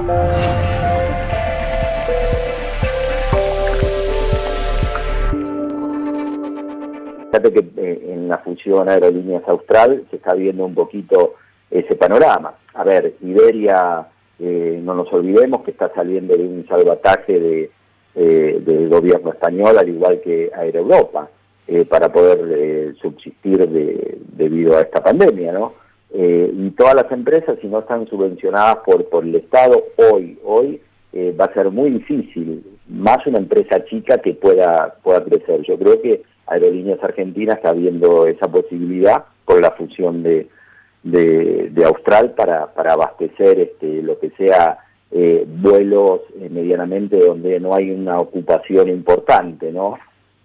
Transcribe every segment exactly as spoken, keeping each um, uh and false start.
Fíjate que eh, en la fusión Aerolíneas Austral se está viendo un poquito ese panorama. A ver, Iberia, eh, no nos olvidemos que está saliendo de un salvataje de, eh, del gobierno español, al igual que Air Europa, eh, para poder eh, subsistir de, debido a esta pandemia, ¿no? Eh, y todas las empresas, si no están subvencionadas por, por el Estado, hoy, hoy eh, va a ser muy difícil, más una empresa chica que pueda, pueda crecer. Yo creo que Aerolíneas Argentinas está viendo esa posibilidad por la fusión de, de, de Austral para, para abastecer este, lo que sea eh, vuelos eh, medianamente donde no hay una ocupación importante, ¿no?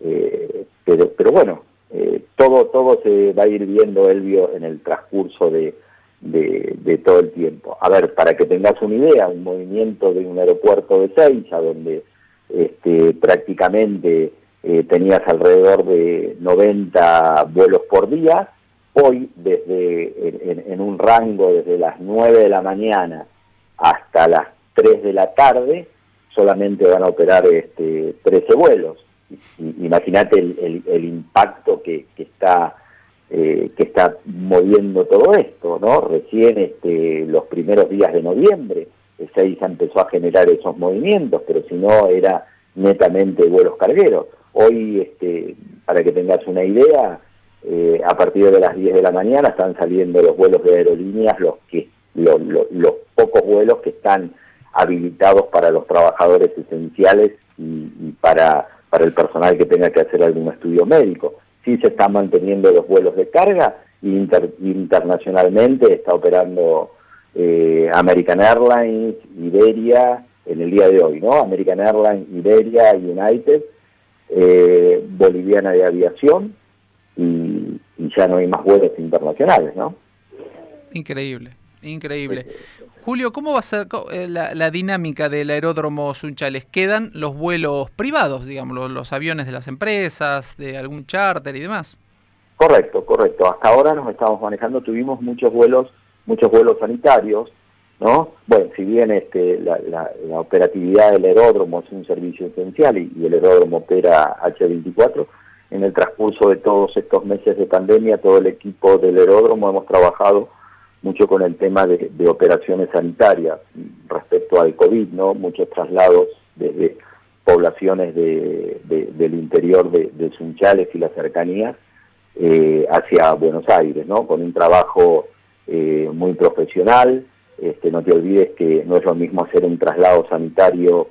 Eh, pero, pero bueno, eh, todo, todo se va a ir viendo, Elvio, en el transcurso de, de, de todo el tiempo. A ver, para que tengas una idea, un movimiento de un aeropuerto de Seiza, donde este, prácticamente Eh, tenías alrededor de noventa vuelos por día, hoy desde en, en un rango desde las nueve de la mañana hasta las tres de la tarde, solamente van a operar este, trece vuelos. Imagínate el, el, el impacto que, que está eh, que está moviendo todo esto, ¿no? Recién este, los primeros días de noviembre, Ezeiza empezó a generar esos movimientos, pero si no era netamente vuelos cargueros. Hoy, este, para que tengas una idea, eh, a partir de las diez de la mañana están saliendo los vuelos de aerolíneas, los que lo, lo, los pocos vuelos que están habilitados para los trabajadores esenciales y, y para, para el personal que tenga que hacer algún estudio médico. Sí se están manteniendo los vuelos de carga, y inter, internacionalmente está operando eh, American Airlines, Iberia, en el día de hoy, ¿no? American Airlines, Iberia, United, Eh, Boliviana de Aviación, y, y ya no hay más vuelos internacionales, ¿no? Increíble, increíble. Julio, ¿cómo va a ser la, la dinámica del aeródromo Sunchales? ¿Quedan los vuelos privados, digamos, los, los aviones de las empresas, de algún charter y demás? Correcto, correcto. Hasta ahora nos estamos manejando, tuvimos muchos vuelos, muchos vuelos sanitarios, ¿no? Bueno, si bien este, la, la, la operatividad del aeródromo es un servicio esencial y, y el aeródromo opera hache veinticuatro, en el transcurso de todos estos meses de pandemia, todo el equipo del aeródromo hemos trabajado mucho con el tema de, de operaciones sanitarias respecto al COVID, ¿no? Muchos traslados desde poblaciones de, de, del interior de, de Sunchales y las cercanías eh, hacia Buenos Aires, ¿no? Con un trabajo eh, muy profesional. Este, no te olvides que no es lo mismo hacer un traslado sanitario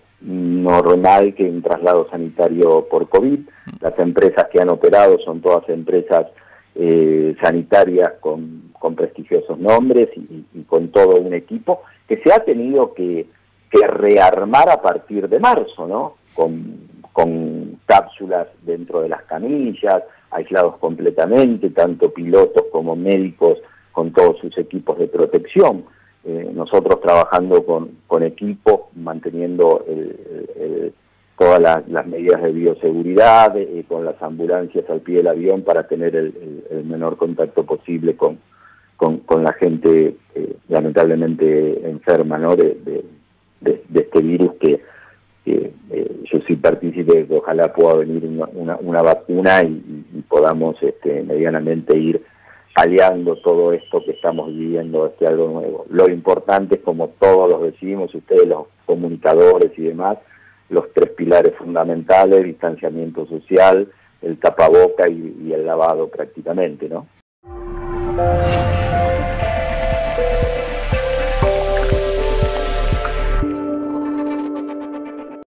normal que un traslado sanitario por COVID. Las empresas que han operado son todas empresas eh, sanitarias con, con prestigiosos nombres y, y con todo un equipo que se ha tenido que, que rearmar a partir de marzo, ¿no? Con, con cápsulas dentro de las camillas, aislados completamente, tanto pilotos como médicos con todos sus equipos de protección. Eh, nosotros trabajando con, con equipo, manteniendo el, el, todas las, las medidas de bioseguridad, eh, con las ambulancias al pie del avión para tener el, el, el menor contacto posible con, con, con la gente eh, lamentablemente enferma, ¿no? de, de, de, de este virus que, que eh, yo soy partícipe de que ojalá pueda venir una, una, una vacuna y, y podamos este, medianamente ir aliando todo esto que estamos viviendo, este algo nuevo. Lo importante es, como todos los decimos, ustedes los comunicadores y demás, los tres pilares fundamentales: distanciamiento social, el tapaboca y, y el lavado prácticamente, ¿no?